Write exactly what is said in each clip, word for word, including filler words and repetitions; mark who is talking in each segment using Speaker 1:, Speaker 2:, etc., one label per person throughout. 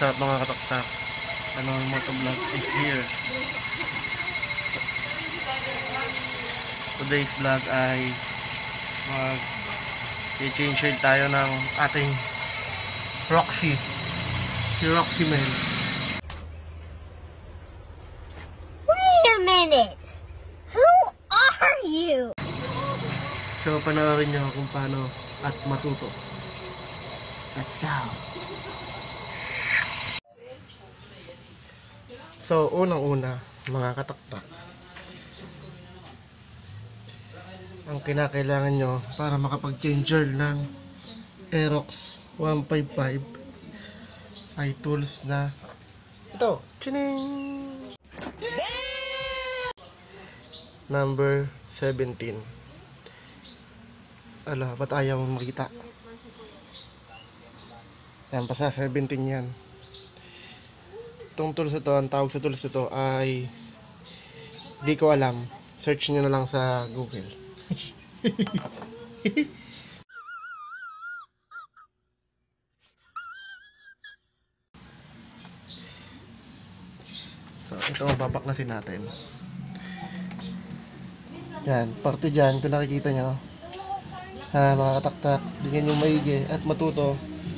Speaker 1: What's up mga kataktak? Kanor Motovlog is here. Today's vlog ay mag i-change shield tayo ng ating Roxy. Si Roxy man.
Speaker 2: Wait a minute! Who are you?
Speaker 1: So panoorin nyo kung paano at matuto. Let's go! So, unang-una, mga kataktak, ang kinakailangan nyo para makapag-changer ng aerox one fifty-five ay tools na ito, chining! Number seventeen. Ala, ba't ayaw mong makita? Yan, basta seventeen yan. Itong tools ito, ang tawag sa tools ito ay di ko alam. Search nyo na lang sa Google. So, ito ang babaklasin natin. Yan, parte dyan, kung nakikita nyo. Ha, mga kataktak, tingnan nyo maigi at matuto.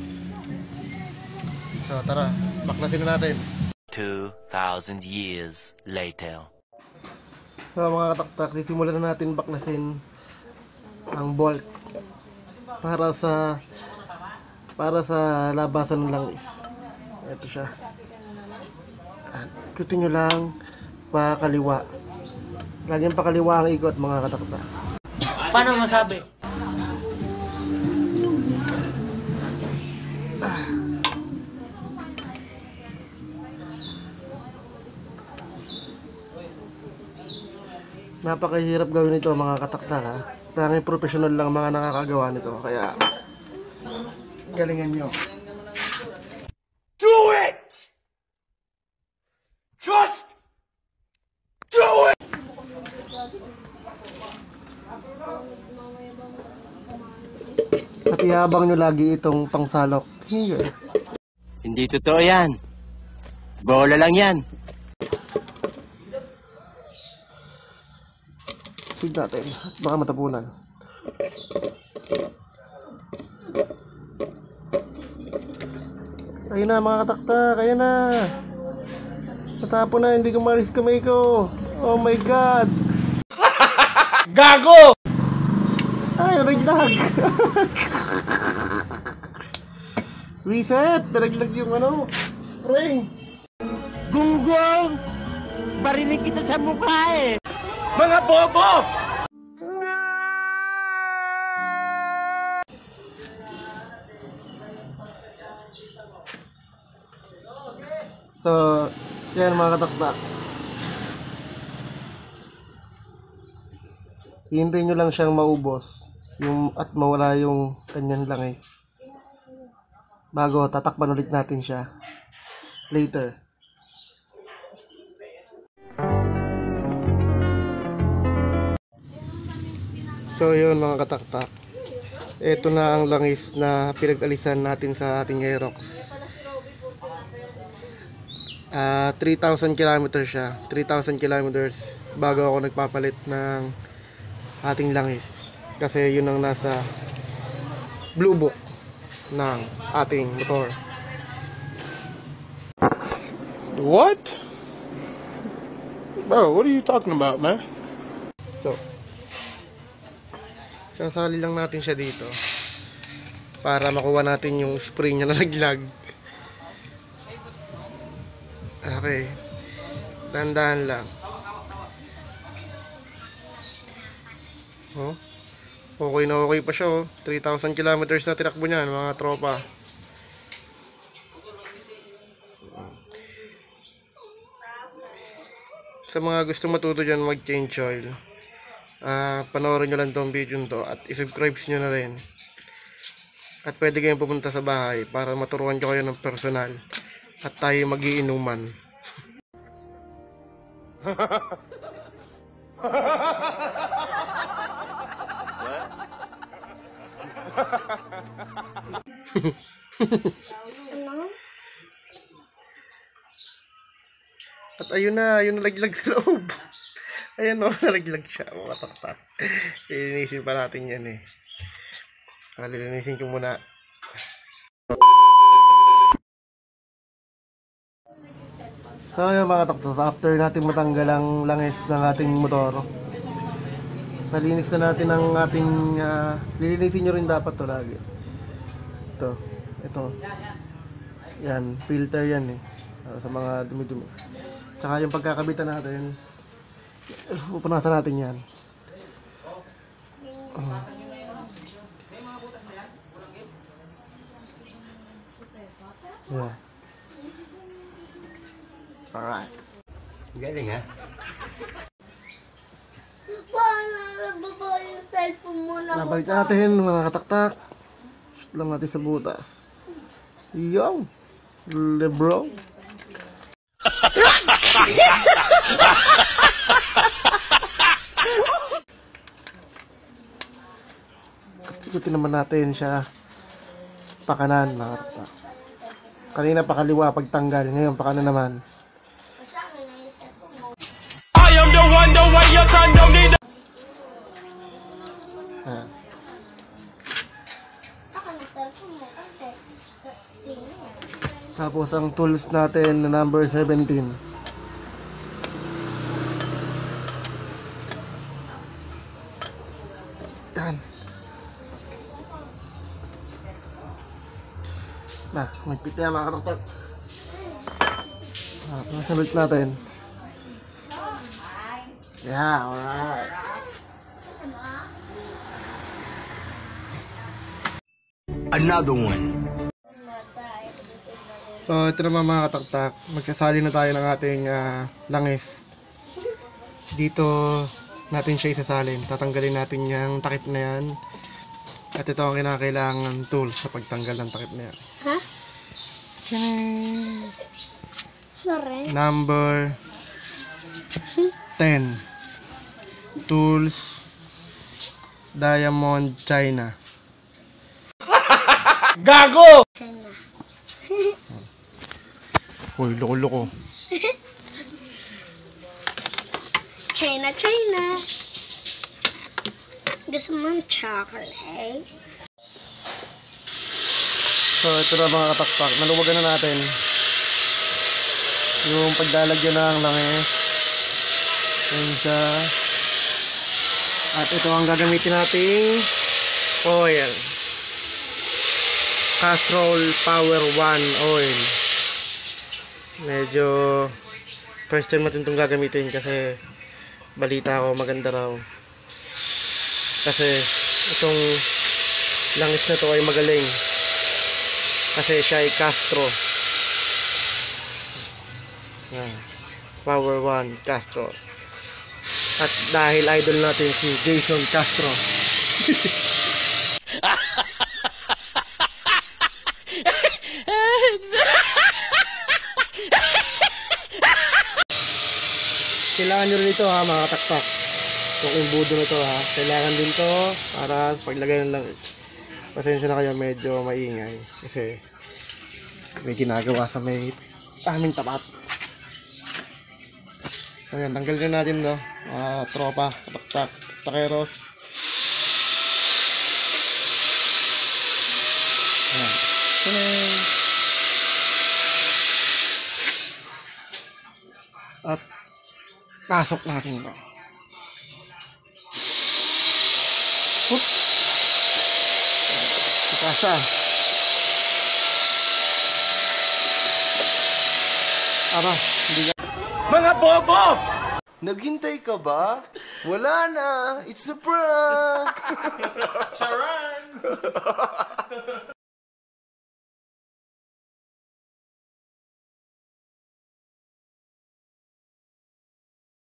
Speaker 1: So, tara, baklasin na natin.
Speaker 3: two thousand years later.
Speaker 1: So mga kataktak, sisimulan na natin baklasin ang bolt para sa para sa labasan ng langis. Ito siya. Ikutin nyo lang pakaliwa. Lagyan pakaliwa ang ikot mga kataktak.
Speaker 4: Paano masabi?
Speaker 1: Napakahirap gawin ito mga kataktak ha. Tanging professional lang mga nakakagawa nito. Kaya galingan nyo.
Speaker 4: Do it! Just do it!
Speaker 1: At ihabang nyo lagi itong pangsalok. Here.
Speaker 3: Hindi totoo yan. Bola lang yan.
Speaker 1: Sig natin at baka matapunan. Ayun na mga kataktak, ayun na. Natapon na, hindi ko maris kamay ko. Oh my god.
Speaker 4: Gago!
Speaker 1: Ay, nalaglag. Reset, nalaglag yung ano, spring.
Speaker 4: Gunggong! Barinig kita sa mukha eh! Mga bobo!
Speaker 1: So, yan mga kataktak. Hintayin nyo lang siyang maubos yung, at mawala yung kanyang langis. Bago, tatakpan ulit natin siya later. So yun mga kataktak, ito na ang langis na pinag-alisan natin sa ating aerox. uh, three thousand kilometers siya, three thousand kilometers bago ako nagpapalit ng ating langis, kasi yun ang nasa blue book ng ating motor.
Speaker 5: What? Bro, what are you talking about, man?
Speaker 1: So sasali lang natin siya dito para makuha natin yung spring niya na naglag. Okay, tandaan lang. Oh, okay na okay pa siya oh. three thousand kilometers na tinakbo niyan mga tropa. Sa mga gusto matuto dyan mag change oil, Uh, panoorin nyo lang tong video to at isubscribe nyo na rin. At pwede kayong pupunta sa bahay para maturuan ko kayo ng personal at tayo magiinuman.
Speaker 2: Ano?
Speaker 1: At ayun na, ayun nalaglag sa loob. Ayan o, nalaglag siya. Mga taktak. Lilinisin pa natin yan eh. Lilinisin ko muna. So ayun mga taktos, after natin matanggal ang langis ng ating motor, nalinis na natin ang ating, uh, lilinisin nyo rin dapat to lagi. Ito, ito. Yan, filter yan eh. Para sa mga dumi-dumi. Tsaka yung pagkakabitan natin, pupunasan natin yan. Uh. Yeah. Alright.
Speaker 3: Galing ha?
Speaker 2: Paano nababa yung cellphone mo na
Speaker 1: Nabalik natin mga kataktak. Shoot lang natin sa butas. Yo! Lebro. Ikutin naman natin siya pakanan mga kataktak. Kanina pakaliwa pagtanggal, ngayon pakanan naman.
Speaker 4: I am the one, the way your son don't need.
Speaker 1: Ah.
Speaker 2: Saka ng cellphone mo kasi sa sino.
Speaker 1: Tapos ang tools natin na number seventeen. Yan. Na, magpit na yan mga kataktak. Ah, nasa belt natin. Yeah, alright.
Speaker 4: Another one.
Speaker 1: So, ito naman mga kataktak. Magsasali na tayo ng ating uh, langis. Dito natin siya isasalin. Tatanggalin natin yung takip na yan. At ito ang kinakailangan tools sa pagtanggal ng takip na yan.
Speaker 2: Ha?
Speaker 1: Tchaing!
Speaker 2: Sorry.
Speaker 1: Number ten. Tools Diamond China.
Speaker 4: Gago!
Speaker 2: China.
Speaker 1: Uy, loko-loko.
Speaker 2: China, China. Gusto mo ng chocolate?
Speaker 1: So, ito na mga kataktak. Naluwagan na natin yung paglalagyan ng langis. Yan siya. At ito ang gagamitin nating oil. Castrol Power one oil. Medyo first time natin itong gagamitin kasi balita ko maganda raw. Kasi itong langis na to ay magaling. Kasi siya ay Castro. Yan. Power one Castro. At dahil idol natin si Jason Castro. Kailangan nyo rin ito ha mga kataktak. Itong imbudo na ito ha. Kailangan din to para paglagay ng langis. Pasensya na kayo, medyo maingay. Kasi may ginagawa sa may aming tapat. So yan, tanggalin natin to. Uh, tropa, kataktak, takeros. Ayan. Tuning. At pasok natin ito. Hoop. Ikasa. Aba, hindi ka.
Speaker 4: Mga bobo!
Speaker 5: Naghintay ka ba? Wala na. It's a prank.
Speaker 4: Charan!